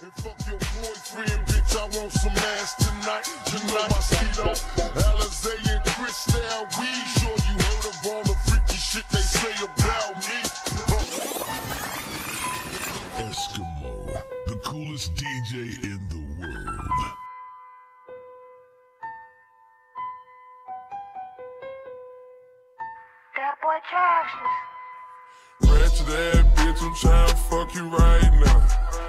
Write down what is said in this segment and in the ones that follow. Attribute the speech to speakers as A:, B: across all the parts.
A: And fuck your boyfriend, bitch, I want some ass tonight. Tonight, Mosquito, Alizé and Terrestrial. We sure you heard of all the freaky shit they say about me.
B: Eskimo, the coolest DJ in the world.
C: That boy cashless.
A: Ratchet ass bitch, I'm tryna fuck you right now.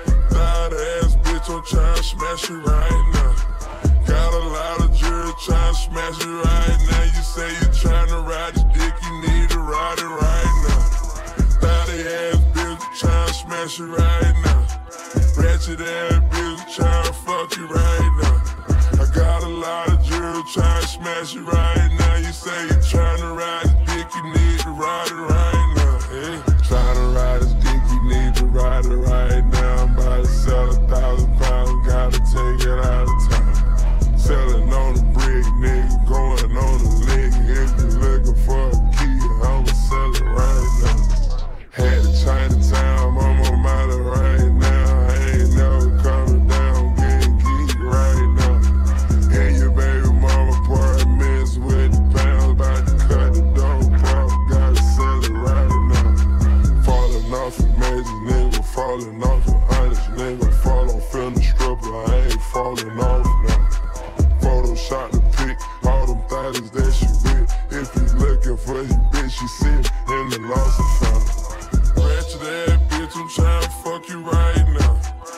A: Loud ass bitch, I'm tryna smash you right now. Got a lot of jury tryna smash you right now. You say you tryna ride your dick, you need to ride it right now. Thotty ass bitch, I'm tryna smash you right now. Ratchet ass bitch, I'm tryna fuck you right now. I got a lot of jury tryna smash you right now. You say you tryna ride your dick, you need to ride it right now. Hey, tryna ride his dick, you need to ride it right now. I'm about to sell 1,000 pounds, gotta take it out of town. Selling on the brick, nigga, going on the lick. If you looking for a key, I'ma sell it right now. Had to Chinatown, I'm on my right now. I ain't never coming down, getting geek right now. And your baby mama apartments with the pounds, about to cut the dope off, gotta sell it right now. Falling off a major nigga, falling off an honest nigga, fall off in the stripper, I ain't falling off now. Photoshop the pic, all them thotties that she with. If you looking for your bitch, she sitting in the lost and found. Ratchet ass bitch, I'm tryna fuck you right now.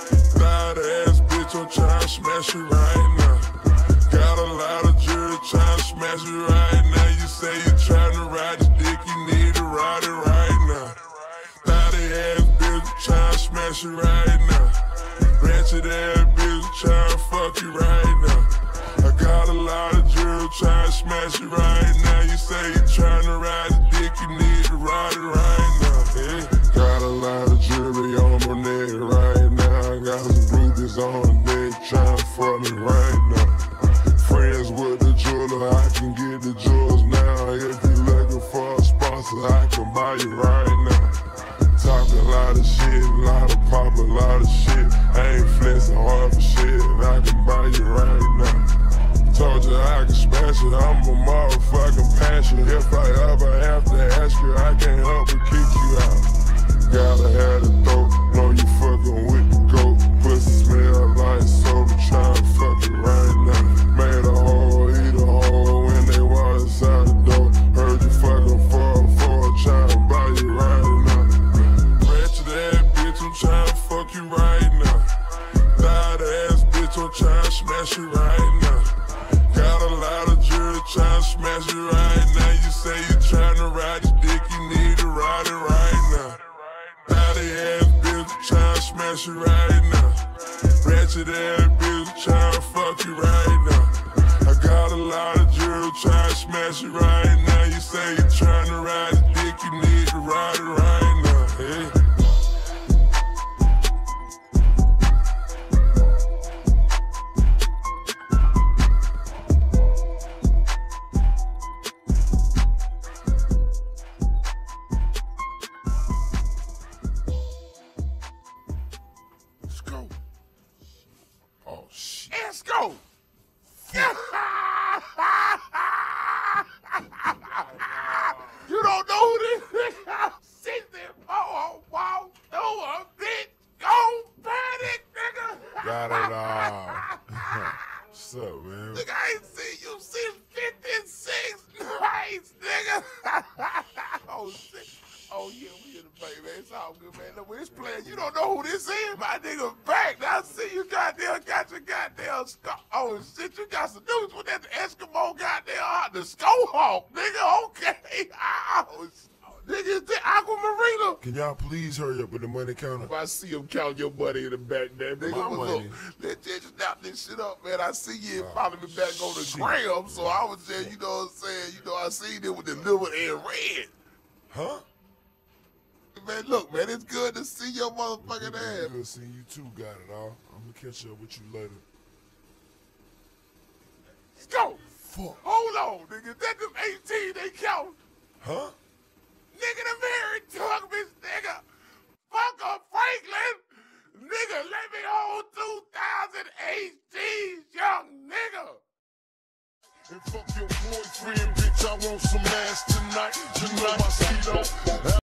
A: Loud ass bitch, I'm tryna smash you right now. Got a lot of jury tryna smash you right now. You say you tryna ride your dick, you need to ride it right now. Thotty ass bitch, tryna smash you right now. Ratchet ass bitch, tryna fuck you right now. I got a lot of jury tryna smash you right now. You say you tryna ride your dick, you need to ride it right now. Hey, got a lot of jewelry on my neck right now. I got some rubies on the neck tryna fuck me right now. Friends with the jeweler, I can get the jewels now. If you looking for a sponsor, I can buy you right now. Talking a lot of shit, a lot of pop, a lot of shit. I ain't flexing hard for shit, I can buy you right now. Told you I can smash it, I'm a motherfucking passion. If I ever have to ask you, I can't help but kick you out. Gotta have the throat, know you fucking with the goat. Pussy smell like soap, tryna fuck it right now. Made a hole, eat a hole when they walk inside the door. Heard you fucking for tryna buy you right now. Ratchet ass bitch, I'm tryna fuck you right now. Loud ass bitch, I'm tryna smash you right now. Got a lot of jury tryna smash you right now. You say you tryna ride your dick, you need to ride it right now. Thotty ass bitch, tryna smash you right now. Ratchet ass bitch, tryna fuck you right now. I got a lot of jury tryna smash you right now. You say you tryna ride your dick, you need to ride it right now. Hey. Esco. Oh shit. Esco! You don't know who this is? 64 walk through a bitch, gon' panic, nigga! Got it all. What's up, man? Nigga, I ain't seen you since 56 nights, nigga! Oh shit. Oh yeah, we in the bay, man. It's all good, man. Look, this playing, you don't know who this is. My nigga back. Now I see you goddamn got your goddamn oh shit, you got some news with that Eskimo goddamn the Skohawk, nigga. Okay. Oh, nigga, is that Aquamarina?
D: Can y'all please hurry up with the money counter?
A: If I see him count your money in the back there, nigga,
D: My
A: look,
D: money.
A: let's just snap this shit up, man. I see you follow me back on the gram, so I was just, you know what I'm saying, you know, I seen it with the liver and red.
D: Huh?
A: Man, look, man, it's good to see your motherfucking ass.
D: Good seeing you too, got it all. I'm gonna catch up with you later.
A: Let's go.
D: Fuck.
A: Hold on, nigga. That them 18 they count.
D: Huh?
A: Nigga, the very tug, bitch, nigga. Fuck up Franklin. Nigga, let me hold HD's young nigga.
D: And fuck your boyfriend, bitch, I want some ass tonight. You know my speedo,